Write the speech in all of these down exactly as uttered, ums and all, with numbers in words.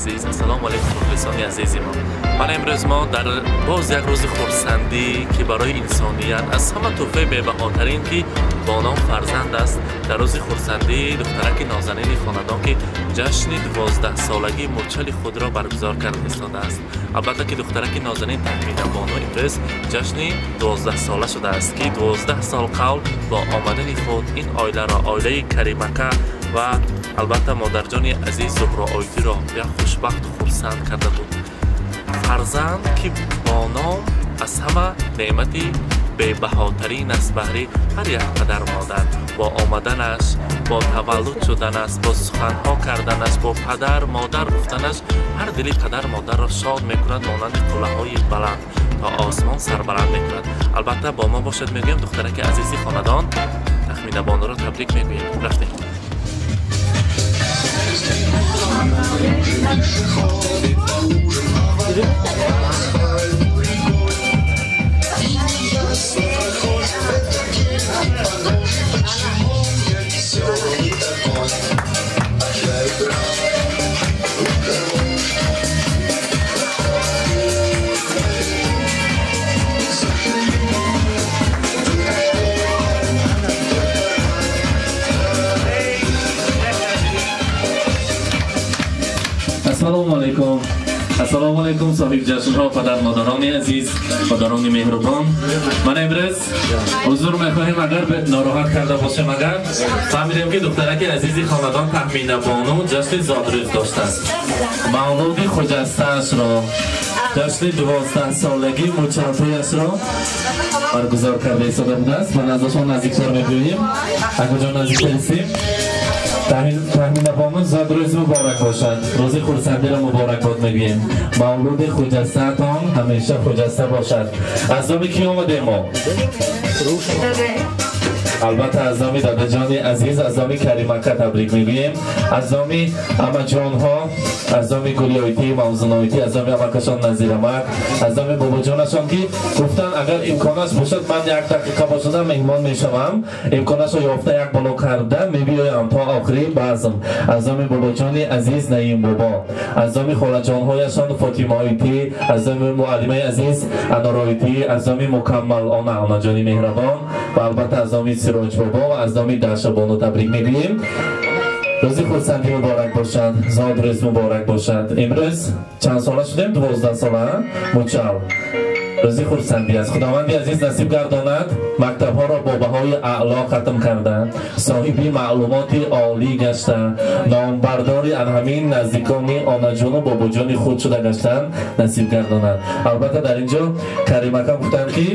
عزیز، السلام علیکم مخلصان عزیز ما. من امروز ما در باز یک روز خرسندی که برای انسانیت از همه تحفه بی‌بهاترین که با نام فرزند است، در روز خرسندی دخترک نازنین خاندان که جشن دوازده سالگی مچل خود را برگزار کرده ایستاده است. البته که دخترک نازنین تحمینا بانو امروز جشن دوازده ساله شده است که دوازده سال قبل با آمدن خود این عائله را عائله کریمکه و البته مادرجان عزیز زهرا آیتی را یک خوشبخت و خرسند کرده بود. فرزند که با نام از همه نعمتی بی‌بهاترین است بهر هر یک پدر مادر. با آمدنش، با تولد شدنش، با سخنها کردنش، با پدر مادر گفتنش هر دلی پدر مادر را شاد میکند، مانند قله‌های بلند تا آسمان سربلند میکند. البته با ما باشد میگویم دخترک عزیزی خاندان تخمین بانو را تبریک میگویم. رفتیم. السلام علیکم. السلام علیکم صاحب جشن ها، پدر مادران عزیز، پدران مهربان. من امروز حضور میخواهیم اگر ناراحت کرده باشم اگر فهمیدیم که دخترک عزیزی خاندان تخمینه بانو جشن زادروز داشته است. مولود خجسته اش را جشن دوازده سالگی مچلتویش را برگزار کرده ایستاده بوده است. من ازشان نزدیکتر میگوییم. اگر جا نزدیک برسیم تحمین بانو زادروز مبارک باشد. روز خرسندی را مبارک باد میگوییم. مولود خجسته تان همیشه خجسته باشد. از نام کی آمده ما؟ البته از نام داده جان عزیز، از نام کریمکه تبریک میگوییم. از نام اما جان ها، از نام گلی آیتی، موزون آیتی، از نام امکشان نظیرمک، از نام بابا جانشان که گفتن اگر امکانش باشد من یک دقیقه باشدم مهمان میشوم، امکانش رو یافته یک بالا کرده میبیایم تا آخری بازم. از نام بابا جان عزیز نعیم بابا، از نام خاله جان هایشان فاطمه آیتی، از نام معلمه عزیز انار آیتی، از نام مکمل آن آنا جان مهربان و البته از نام سراج بابا و از نام داشته بانو تبریک میگوییم. روز خرسندی مبارک باشد، زادروز مبارک باشد. امروز چند ساله شدیم؟ دوازده ساله مچل. روز خرسندی است. خداوند عزیز نصیب گرداند مکتب ها را با بهای اعلا ختم کردند، صاحبی معلومات عالی گشتند، نامبرداری از همین نزدیکان آنا جان و بابا جان خود شده گشتند نصیب گرداند. البته در اینجا کریمکه گفتند که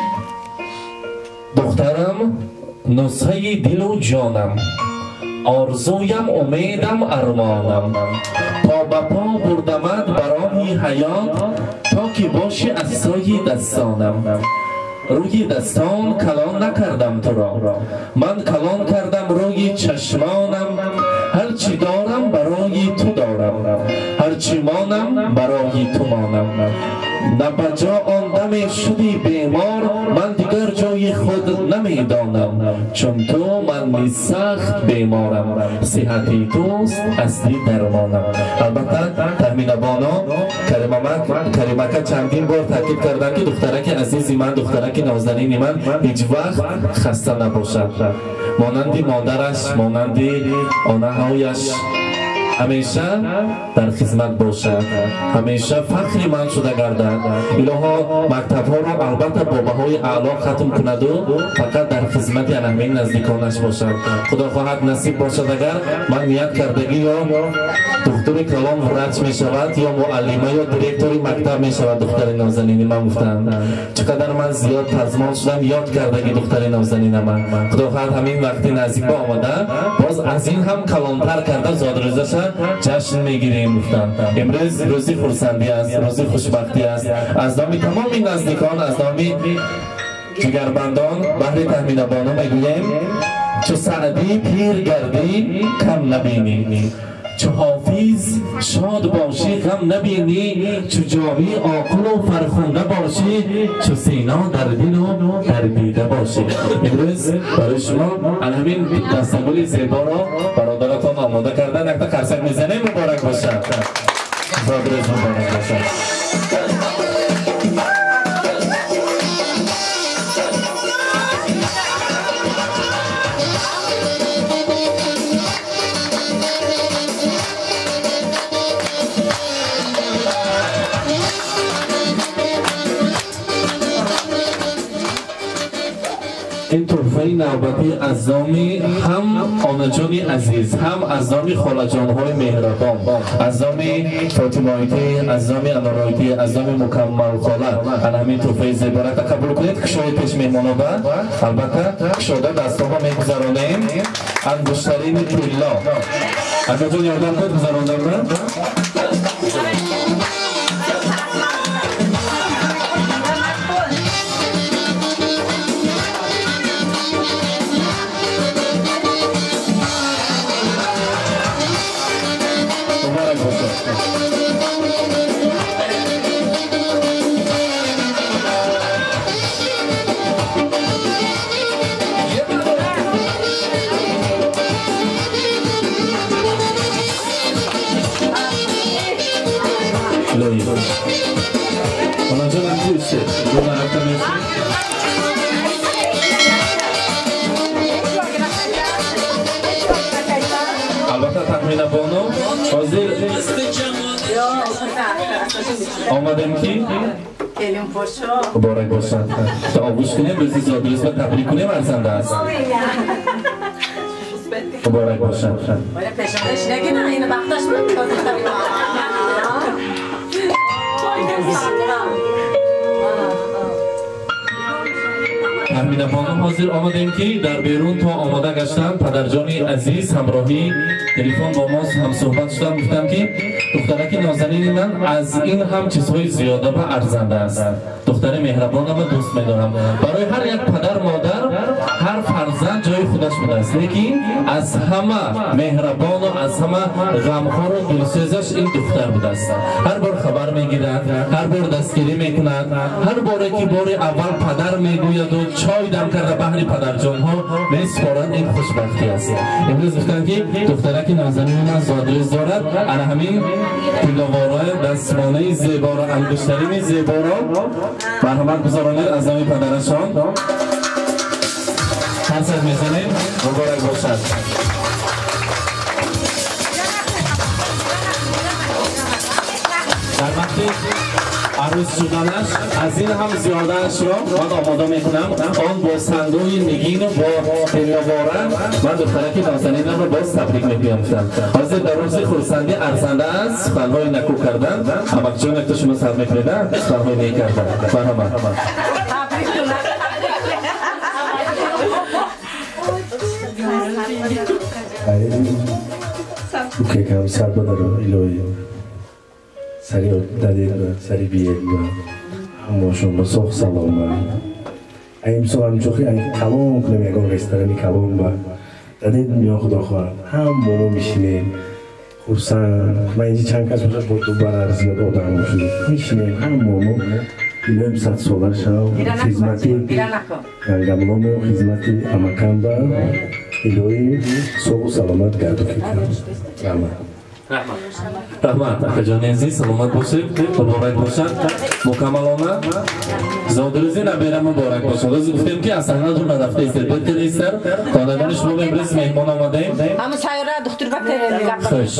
دخترم نسخه دل و جانم، آرزویم امیدم ارمانم، پا به پا بردمت برای حیات تا که باشی از سایه دستانم. روی دستان کلان نکردم تو را، من کلان کردم روی چشمانم. هرچی دارم برای تو دارم، هرچی مانم برای تو مانم. نه بجا آن دم شدی بیمار، من دیگر جای خود نمیدانم. چون تو من سخت بیمارم، صحتی توست اصلی درمانم. البته تحمین بانو کریمکه چندین بار تاکید کردن که دخترک عزیزی من، دخترک نازنین من هیچ وقت خسته نباشد. مانندی مادرش، مانندی آنهایش همیشه در خدمت باشد، همیشه فخری من شده گردد. الها مکتب ها را البته با بهای اعلا ختم کند و فقط در خدمت همین نزدیکانش باشد. خدا خواهد نصیب باشد اگر من نیت کردگی یا دکتر کلام ورچ می شود یا معلمه یا دیرکتوری مکتب می شود دختر نازنین من. گفتن چقدر من زیاد پزمان شدم یاد کردگی دختر نازنین من. خدا خواهد همین وقتی نزدیک با آمده باز از این هم کلانتر کرده زادروزش جشن میگیریم. گفتن امروز روزی خرسندی است، روزی خوشبختی است. از نام تمام نزدیکان، از نام جگربندان بهر تحمین بانو میگوییم چو سعدی پیر گردی کم نبینی، چو حافظ شاد باشی غم نبینی، چو جاوی عاقل و فرخنده باشی، چو سینا در دل و در دیده باشی. امروز برای شما همین دستگل زیبا را برادرتان آماده کردن. یک تا خرسک میزنه مبارک باشد. زادروز مبارک باشد. این تحفه نوبتی از نامی هم آنجانی عزیز، هم از نامی خالجان‌های مهربان، از نامی فاطمایتی، از نامی انارایتی، از نامی مکمل خاله، ان همین تحفه زیبارت قبول کنید. کشوی پیش مهمان‌ها با البته کشوده دست‌ها می‌گذرانیم. انگشترین طلا اگر جان یادم کنید گذراندم من البته تخمین بانو حاضر آمدیم کی؟ کلیم پاشا مبارک باشد. تا آغوش کنیم روزی زادروز و تبریک کنیم ارزنده است. مبارک باشد. ولی پیشانش نگی نه اینو وقتش بود تحمیل بانم حاضر آمدیم که در بیرون تا آماده گشتن پدرجانی عزیز همراهی تلفن با ما هم صحبت شدن گفتن که دخترک نازنین من از این هم چیزهای زیاده و ارزنده است. دختر مهربانم و دوست میدارم. برای هر یک پدر مادر هر فرزند جای خودش بوده است، لیکن از همه مهربان و از همه غمخوار و دلسوزش این دختر بوده است. هر بار خبر میگیرند، هر بار دستگیری میکنند، هر باره که بار اول پدر میگوید و چای دم کرده بهر پدرجان ها میسپارند. این خوشبختی است. امروز گفتن که دخترک نازنین من زادروز دارد، انا همین پولواره دستمانه زیبا و انگشترین زیبا را مرحمت گذارانید از نام پدرشان کنسرت میزنیم. مبارک باشد. در وقتی عروس شدنش از این هم زیادهش را من آماده میکنم. آن با صندوق نگین و با دلیاواره من دخترک نازنینم را باز تبریک میگویم. حاضر در روز خرسندی ارزنده است فنهای نکو کردن. همک جان اکتا شما سر میکنیدن فنهای نی کردن. مرحمت اوکی که هم سر بدارم ایلوی سری دادید و سری بیید و همه شما سوخ سلام و این سال هم چوخی این کلام کنم یکان رستورانی کلام و دادید میان خدا خواهد هم مونو میشینیم خورسن من اینجا چند کس بوده با دو بر زیاد آدم شده میشینیم هم مونو ایلویم صد سالر شد خیزمتی گنگمونو و خیزمتی امکان با ایلوی سوخ سلامت گردو که کنم رحمت اخی جان عزیز سلامت باشید مبارک باشد. مکملانه زادروزی نبیره مبارک باشد. روز گفتیم که از صحنه دور نرفته ایستید باید که ایستر خاندان شما امروز مهمان آمدیم. همه سایره دختر بکتر خوش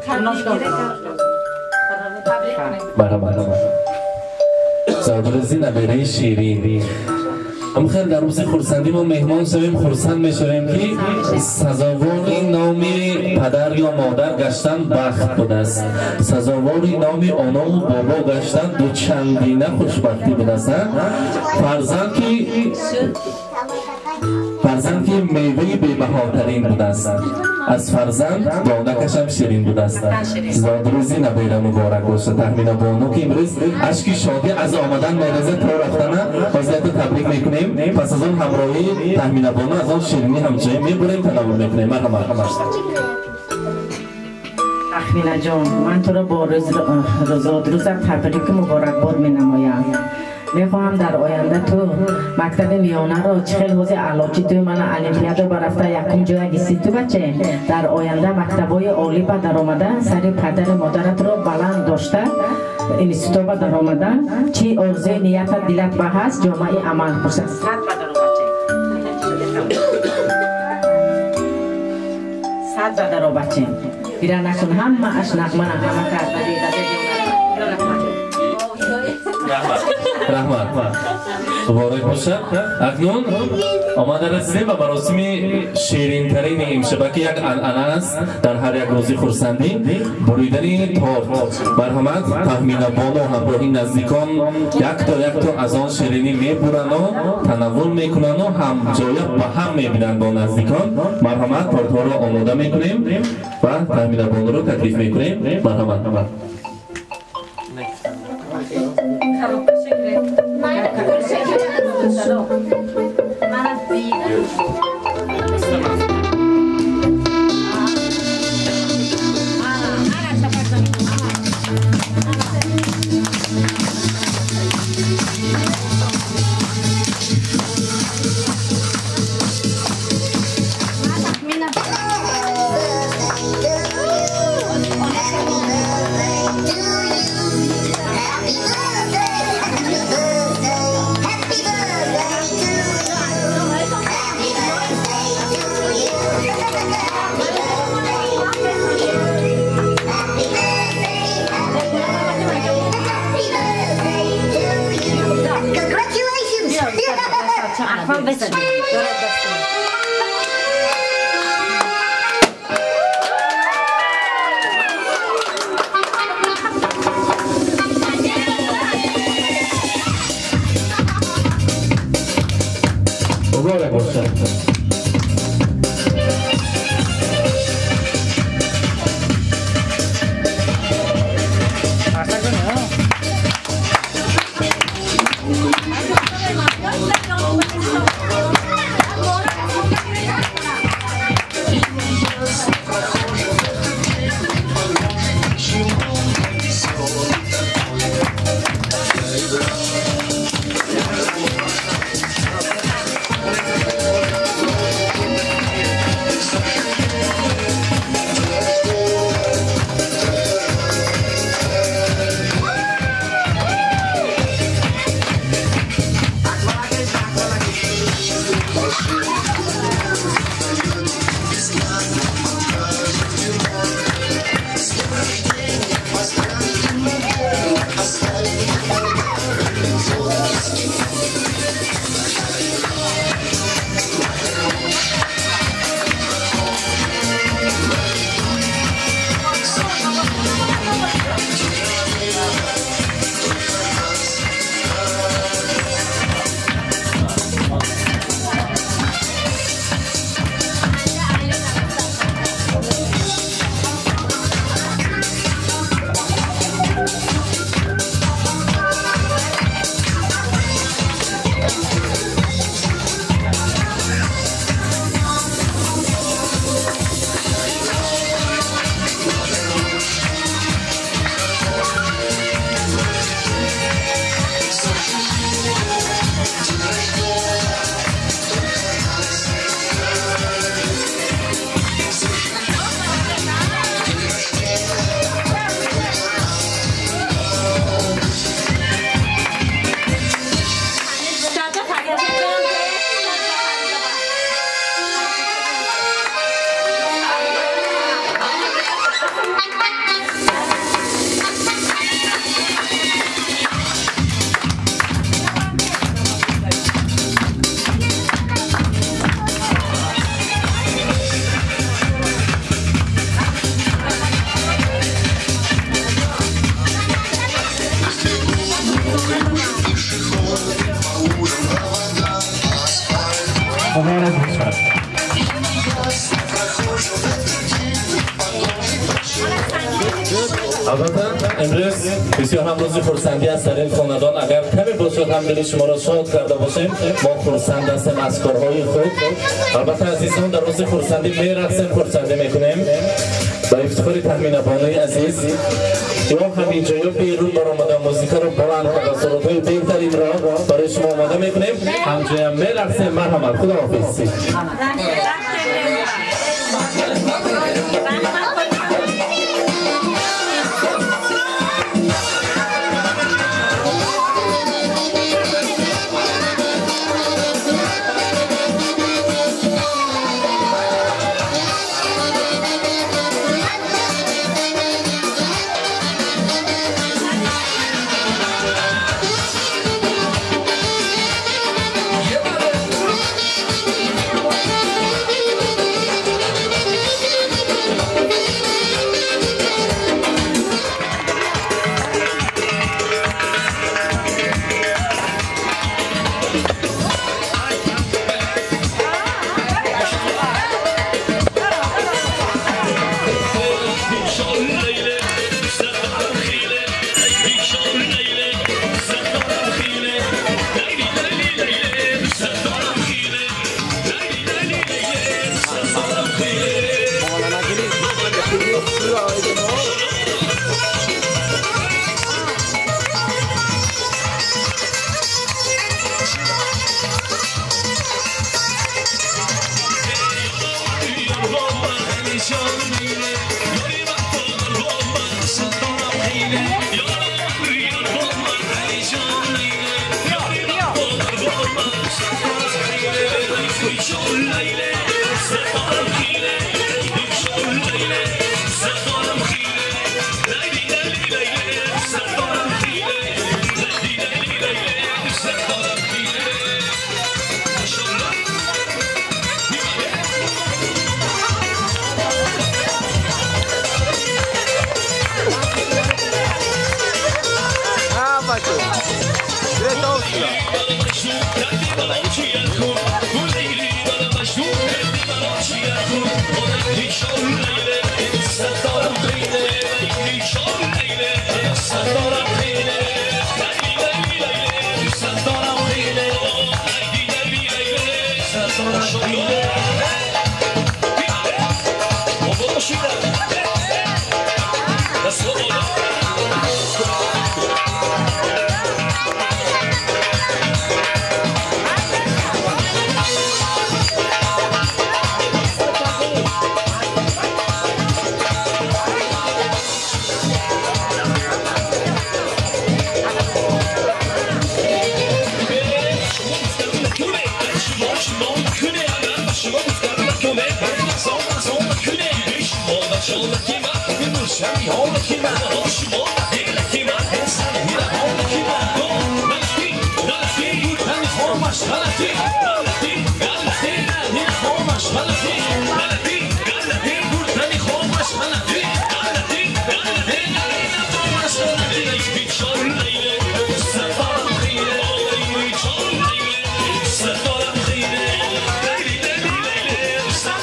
مرحبا. زادروزی نبیره شیرین هم خیلی در روز خورسندی ما مهمان شویم خورسند میشویم که سزاوار نامی پدر یا مادر گشتن بخت بوده است. سزاوار نامی آنا و بابا گشتن دو چندینه خوشبختی بوده است. فرزند که فرزند که میوه بی‌بهاترین بوده است. از فرزند دانکش هم شیرین بوده است. زادروزی نبیره مبارک باشه. تحمیل بانو که امروز اشکی شادی از آمدن میرزه تا رفتنه حضرت تبریک میکنیم. پس از اون همراهی تحمیل بانو از آن شیرینی همچنین میبریم تناول میکنیم. مرحمت تحمیل جان من تو را با روز زادروز تبریک مبارک باد می نمایم. میخواهم در آینده تو مکتب میانه رو چه خیلی حوض علاقی تو من المپیادا برفته یکم جای گیسی تو بچه در آینده مکتبای عالی با در آمده سری پدر مادرت رو بلند داشته اینستیتوت با در آمده چی آرزوی نیت دلت به هست جامعه عمل پرسد صد بدر بچه صد بدر بچه بیره نکن همه اش نقمه همه کرد ندید رحمت مبارک باشد. اکنون آماده رسیدیم به مراسم شیرین ترین امشب که یک عنعنه است در هر یک روزی خرسندی بریدن تارت. مرحمت تخمینه بانو همراهی نزدیکان یک تا یک تا از آن شیرینی میبرند و تناول میکنند و هم جای به هم میبینند با نزدیکان. مرحمت تارت ها را آماده میکنیم و تخمینه بانو را تکلیف میکنیم. مرحمت. امروز بسیار هم روزی خرسندی است در این خاندان. اگر کمی باشد هم دل شما را شاد کرده باشیم ما خرسند هستیم از کارهای خود. البته عزیزان در روز خرسندی میرقصیم، خرسندی میکنیم با افتخار تخمینه بانوی عزیز یا همینجا یا بیرون برآمده موزیکا رو بلند کرده سرودهای بهترین را برای شما آماده میکنیم. همچنین میرقصیم. مرحمت. خداحافظ.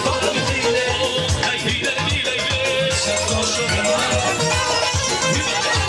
Let's go.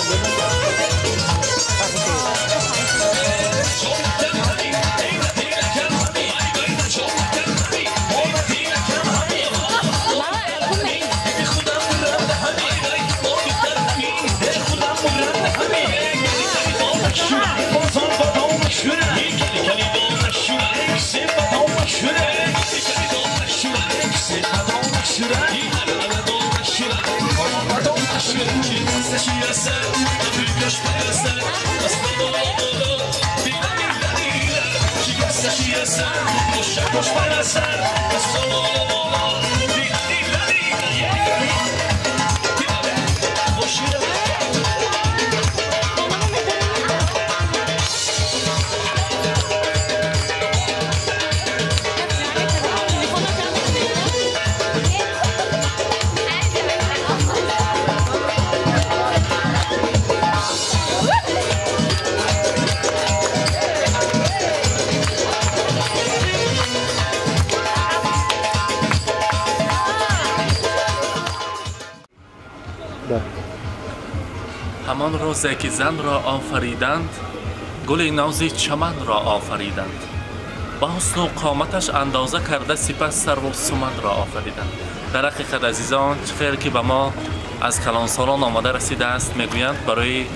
همان روزی که زن را آفریدند گل نازی چمن را آفریدند با حسن و قامتش اندازه کرده سپس سرو و سمن را آفریدند. در حقیقت عزیزان چه خیر که به ما از کلانسالان آمده رسیده است. میگویند برای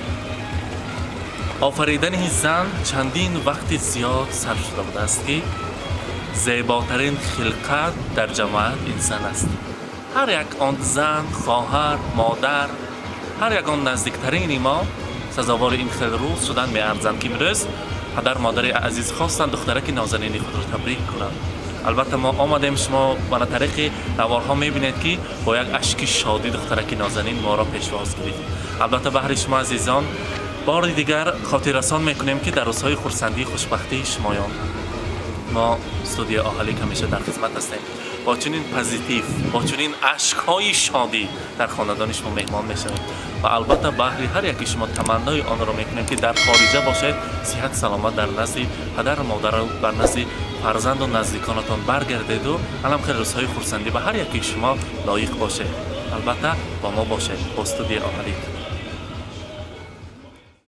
آفریدن زن چندین وقت زیاد صرف شده بوده است که زیباترین خلقت در جماعت انسان است. هر یک آن زن، خواهر، مادر، هر یک آن نزدیکترین ما سزاوار این خیلی روز شدن می ارزند که امروز پدر مادر عزیز خواستند دخترک نازنین خود را تبریک کنند. البته ما آمدیم، شما به طریق نوارها میبینید که با یک اشک شادی دخترک نازنین ما را پیشواز گیرید. البته به هر شما عزیزان بار دیگر خاطر رسان میکنیم که در روزهای خرسندی خوشبختی شمایان ما استودیو آهالیک همیشه در خدمت هستیم. با چنین پوزیتیو، با چنین اشک‌های شادی در خاندان شما مهمان میشویم و البته بهر هر یک شما تمنای آن را میکنیم که در خارجه باشید صحت سلامت در نزد پدر و مادر و بر نزد فرزند و نزدیکانتان برگردید و الان خیلی روزهای خرسندی به هر یک شما لایق باشه. البته با ما باشه با استودیو آهالیک.